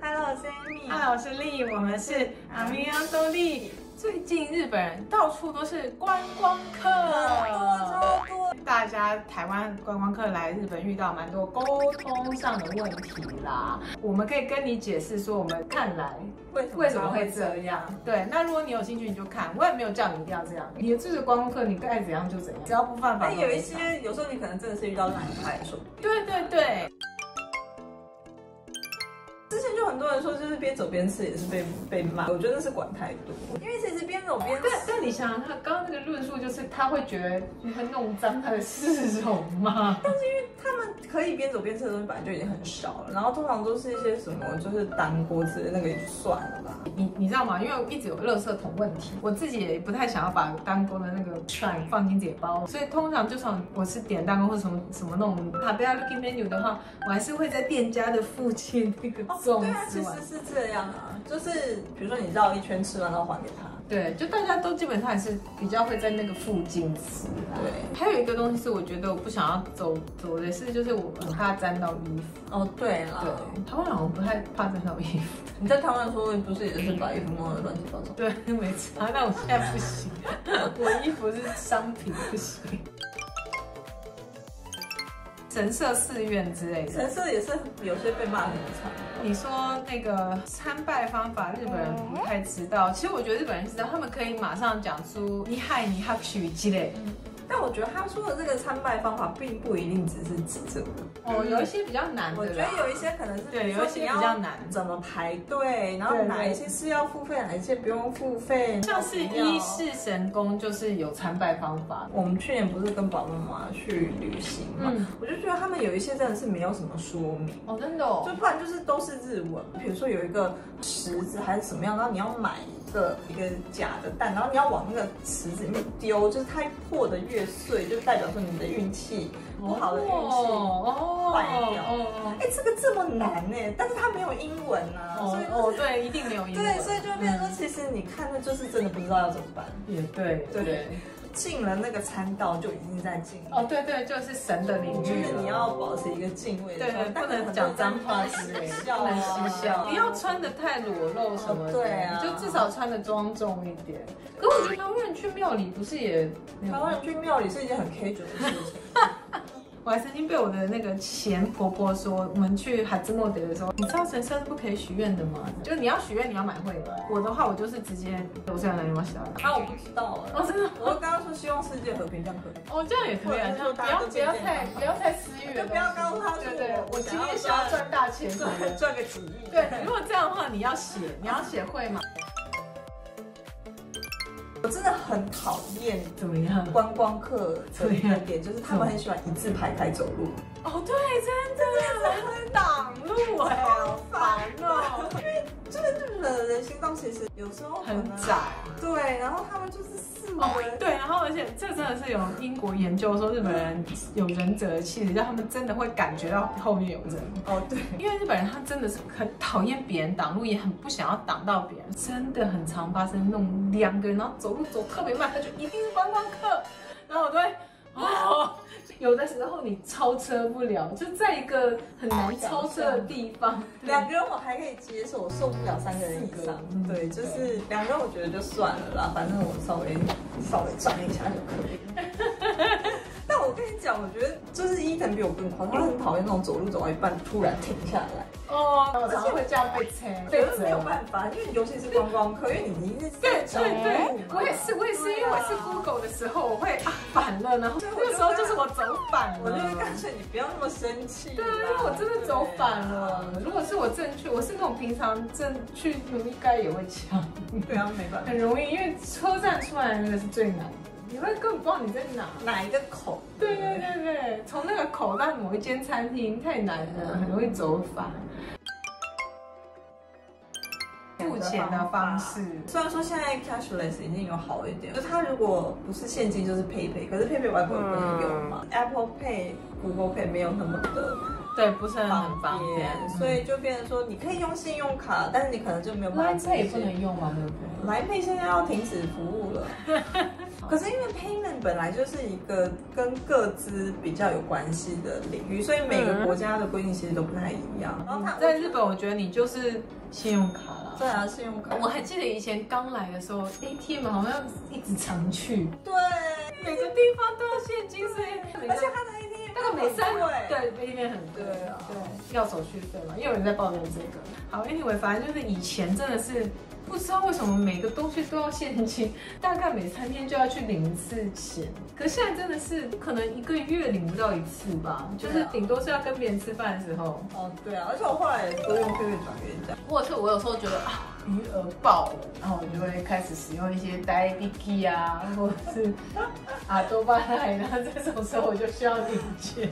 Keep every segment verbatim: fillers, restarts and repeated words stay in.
Hello， 我是 Amy。 Hello， 我是丽，我们是阿米亚多丽。最近日本人到处都是观光客， 超多。 大家台湾观光客来日本遇到蛮多沟通上的问题啦。我们可以跟你解释说，我们看来为为什么会这样？对，那如果你有兴趣，你就看，我也没有叫你一定要这样。你这个观光客，你爱怎样就怎样，只要不犯法。 但有一些，有时候你可能真的是遇到懒派，说不定。 对对对。 之前就很多人说，就是边走边吃也是被被骂，我觉得是管太多。因为其实边走边吃， 但但你想想看，刚刚那个论述就是他会觉得你会弄脏他的市容吗？ 但是因为他们可以边走边吃的东西本来就已经很少了，然后通常都是一些什么就是单锅之类的，那个也就算了吧。 你你知道吗？因为我一直有垃圾桶问题，我自己也不太想要把单锅的那个 shrine 放进自己的包，所以通常就算我是点单锅或什么什么那种 tabeyaruki menu 的话，我还是会在店家的附近那个粽对啊，其实是这样啊，就是比如说你绕一圈吃完，然后还给他。 对，就大家都基本上还是比较会在那个附近吃。 对， 还有一个东西是我觉得我不想要走走的是，就是我很怕沾到衣服。 哦，对啦， 对，台湾人我不太怕沾到衣服。 你在台湾的时候不是也是把衣服弄得乱七八糟？ 对，没错。但我现在不行，我衣服是商品，不行。神社寺院之类的， 神社也是有些被骂很惨。 你说那个参拜方法，日本人不太知道。其实我觉得日本人知道，他们可以马上讲出你嗨你哈许之类。 但我觉得他说的这个参拜方法，并不一定只是指这个。 哦，有一些比较难的。 我觉得有一些可能是对，有一些比较难， 怎么排队，然后哪一些是要付费，哪一些不用付费。 像是伊势神宫就是有参拜方法。 我们去年不是跟爸爸妈妈去旅行嘛，嗯、我就觉得他们有一些真的是没有什么说明哦， 真的哦， 就不然就是都是日文。比如说有一个池子还是什么样，然后你要买一个一个假的蛋，然后你要往那个池子里面丢，就是它破的越碎，就代表说你的运气不好的运气坏掉。哎，这个这么难呢，但是它没有英文啊，所以哦对，一定没有英文。 对，所以就变成说，其实你看的就是真的不知道要怎么办。 也对，对。 进了那个参道就已经在进了哦，对对，就是神的领域， 就是你要保持一个敬畏的， 对，不能讲脏话之类，不能嬉笑，不要穿的太裸露什么的， 对啊， 就至少穿的庄重一点。可是我觉得台湾人去庙里不是也， 台湾人去庙里是一件很 casual 的事情。 我还曾经被我的那个前婆婆说，我们去哈兹莫德的时候，你知道神社是不可以许愿的吗？就是你要许愿，你要买会员。我的话，我就是直接我虽然来你们小孩， 啊，我不知道哎， 哦真的， 我刚刚说希望世界和平，这样可以。 哦，这样也可以啊，就不要不要太不要太私欲了， 就不要告诉他， 对对，我今天想要赚大钱， 赚赚个几亿。 对，如果这样的话，你要写，你要写会吗？ 我真的很讨厌怎么样观光客的一个点，就是他们很喜欢一字排开走路。 哦，对，真的很挡路哎，好烦哦。 因为就是日本的人行道其实有时候很窄， 对，然后他们就是四五个人， 对，然后而且这真的是有英国研究说日本人有忍者的气质，让他们真的会感觉到后面有人。 哦，对， 因为日本人他真的是很讨厌别人挡路，也很不想要挡到别人，真的很常发生那种两个人然后走路走特别慢，他就一定是观光客，然后我都会哦。有的时候你超车不了，就在一个很难超车的地方， 两个人我还可以接受，我受不了三个人以上。对，就是两个人我觉得就算了啦，反正我稍微稍微转一下就可以了。但我跟你讲，我觉得就是伊藤比我更夸张，他很讨厌那种走路走到一半突然停下来。 哦，我常常会这样被车， 对，没有办法，因为尤其是观光客，因为你一定是对对对，我也是，我也是，因为我是 Google 的时候，我会啊反了，然后那个时候就是我走反了， 我就会干脆你不要那么生气。 对，因为我真的走反了。如果是我正确，我是那种平常正去努力该也会抢。 对啊，没办法， 很容易，因为车站出来那个是最难的。你会根本不知道你在哪哪一个口， 对对对对，从那个口到某一间餐厅太难了，很容易走反。付钱的方式， 虽然说现在 cashless 已经有好一点，就它如果不是现金就是 PayPay， 可是 PayPay 外国也不能用嘛、嗯、，Apple Pay、Google Pay 没有那么的对，不是很方方便， 便，所以就变成说你可以用信用卡，但是你可能就没有办法直接。 Line Pay 也不能用吗？对不对？ 来配现在要停止服务了。可是因为 payment 本来就是一个跟个资比较有关系的领域，所以每个国家的规定其实都不太一样。然后它在日本，我觉得你就是信用卡啦。 对啊，信用卡。 我还记得以前刚来的时候 ，A T M 好像一直常去， 对， 每个地方都要现金，所以而且它的 A T M 大概每三对对 A T M 很贵对啊， 对，要手续费嘛，也有人在抱怨这个。好 ，anyway， 反正就是以前真的是。不知道为什么每个东西都要现金，大概每三天就要去领一次钱。可现在真的是可能一个月领不到一次吧，就是顶多是要跟别人吃饭的时候。 哦，对啊，而且我后来也都用 Q Q 转给这样。 或者是我有时候觉得啊余额爆了，然后我就会开始使用一些 Debit 啊，或者是啊多巴胺，然后这种时候我就需要领钱。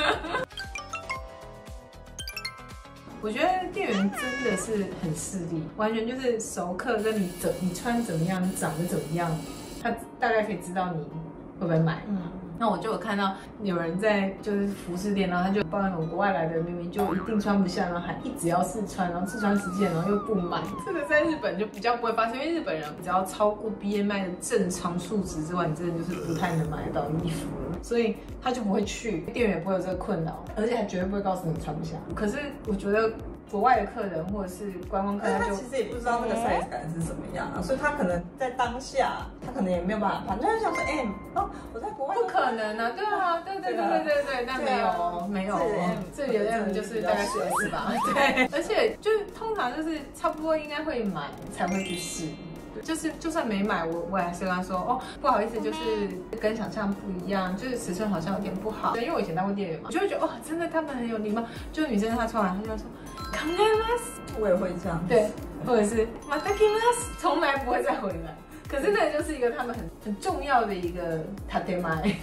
我觉得店员真的是很势利，完全就是熟客跟你怎你穿怎么样，你长得怎么样，他大概可以知道你会不会买。嗯，那我就有看到有人在就是服饰店，然后他就抱怨那种国外来的明明就一定穿不下，然后还一直要试穿，然后试穿时间然后又不买。这个在日本就比较不会发生，因为日本人只要超过 B M I 的正常数值之外，你真的就是不太能买得到衣服了，所以他就不会去，店员也不会有这个困扰，而且还绝对不会告诉你穿不下。可是我觉得国外的客人或者是观光客， 他就其实也不知道那个 size 感是怎么样啊，所以他可能在当下，他可能也没有办法判断，他就想说，哎、欸，哦，我在国外不可能啊，对啊，对对对对对对，但没有没有，这里的 M 就是大概是 S 吧，对，而且就是通常就是差不多应该会买才会去试。就是就算没买，我我还是跟他说哦，不好意思，就是跟想象不一样，就是尺寸好像有点不好。因为我以前当过店员嘛，就会觉得哦，真的他们很有礼貌。就女生她穿完，她就说考えます， 我也会这样。对， 或者是また来ます，从来不会再回来。可是那就是一个他们很很重要的一个建前。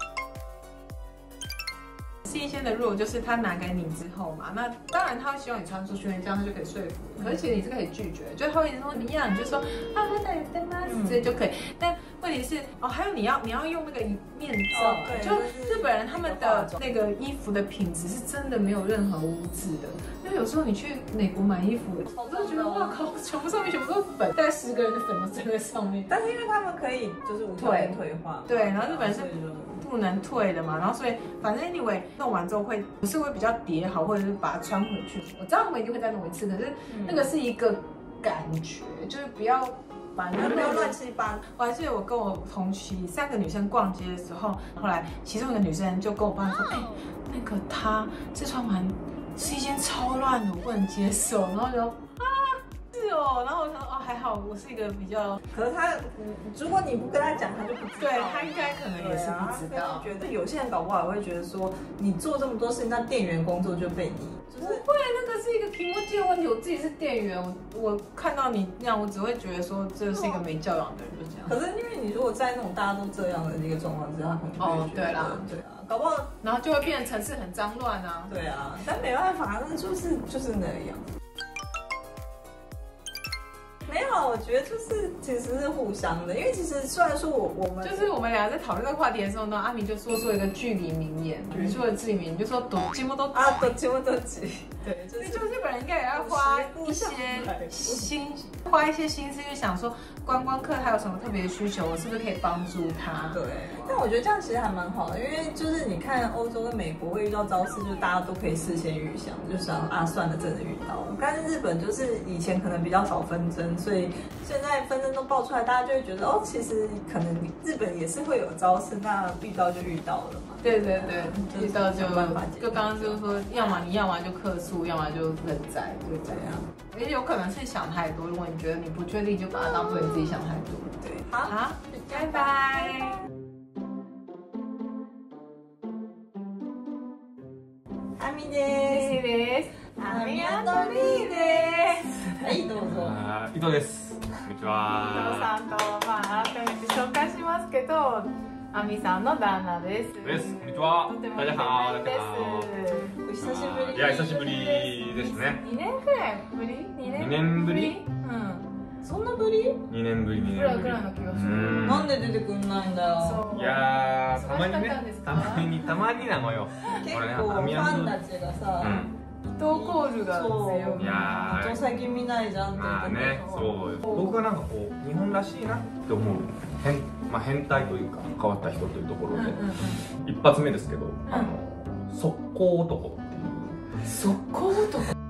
新鲜的肉就是他拿给你之后嘛，那当然他会希望你穿出去，这样他就可以说服你。可是其实你是可以拒绝，就是他会一直说你要，你就说啊，那带带吗？直接就可以。但问题是哦，还有你要你要用那个面罩，哦、就日本人他们的那个衣服的品质是真的没有任何污渍的。因为有时候你去美国买衣服，我真的觉得哇靠，全部上面全部都是粉，大概十个人的粉都粘在上面。 但是因为他们可以就是无条件退换， 对，然后日本是不能退的嘛，然后所以反正 anyway 弄完之后会不是会比较叠好，或者是把它穿回去。我知道他们一定会再弄一次，可是那个是一个感觉，就是不要把那个乱七八糟。 我还记得我跟我同期三个女生逛街的时候，后来其中一个女生就跟我爸说，哎、欸，那个她这穿完是一件超乱的，我不能接受。然后就啊，是哦。然后我想哦，还好我是一个比较， 可是他，如果你不跟他讲，他就不知道。 对他应该可能也是不知道。 觉得有些人搞不好也会觉得说，你做这么多事情，那店员工作就被你。 不会，那个是一个题目记的问题。我自己是店员，我我看到你那样，我只会觉得说这是一个没教养的人，就这样。 可是因为你如果在那种大家都这样的一个状况之下，他可能就会觉得，哦，对啦，对啊，搞不好， 然后就会变成城市很脏乱啊。 对啊，但没办法，那就是就是那样。没有，我觉得就是其实是互相的，因为其实虽然说我我们就是我们俩在讨论这个话题的时候呢，阿米就说出了一个距离名言，语出了距离名言，就说多寂寞都啊，多寂寞都寂。对， 所以就日本人应该也要花一些心，花一些心思去想说，观光客他有什么特别的需求，我是不是可以帮助他？ 对。但我觉得这样其实还蛮好的，因为就是你看欧洲跟美国会遇到招式，就是大家都可以事先预想，就想啊，算了，真的遇到。但是日本就是以前可能比较少纷争，所以现在纷争都爆出来，大家就会觉得哦，其实可能日本也是会有招式，那遇到就遇到了嘛。 对对对，遇到就办法解决。就刚刚就是说，要么你要么就客诉，要么就认栽，就这样。也有可能是想太多，如果你觉得你不确定，就把它当做你自己想太多。 对， 好，好，拜拜。 阿米です。アミアンドリーです。はい、どうぞ。 伊藤です。こんにちは。 伊藤さんとまあ改めて紹介しますけど、アミさんの旦那です。 です。こんにちは。 とても大家好。大で家好。 お久しぶり。 いや久しぶりですね。 二年くらいぶり？二年ぶり？ うん。 そんなぶり？ にねんぶりにねんぶりぐらいぐらいの気がする。 うんなんで出てくんないんだよ。 そういやーたまにね忙しかったんですかたまにたまになのよ。 結これね構フアミヤンドァンたちがさ、 うん伊藤コールが強そうい。 いやー後先見ないじゃんって言ってたまあね、そうよ。僕がなんかこう日本らしいなって思う変、まあ、変態というか変わった人というところで、 うんうんうん。 一発目ですけど、あの速攻男っていう速攻男。